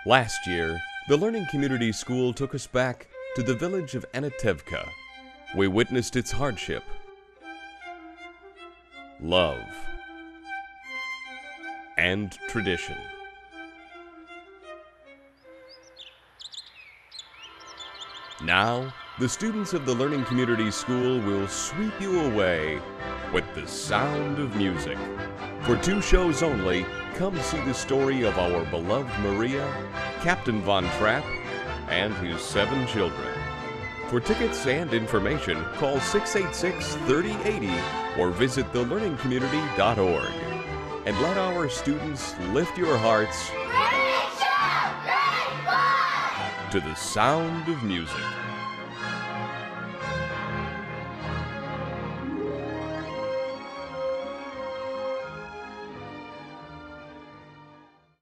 Last year, the Learning Community School took us back to the village of Anatevka. We witnessed its hardship, love, and tradition. Now, the students of the Learning Community School will sweep you away with the sound of music. For 2 shows only, come see the story of our beloved Maria, Captain Von Trapp, and his 7 children. For tickets and information, call 686-3080 or visit thelearningcommunity.org. And let our students lift your hearts to the sound of music.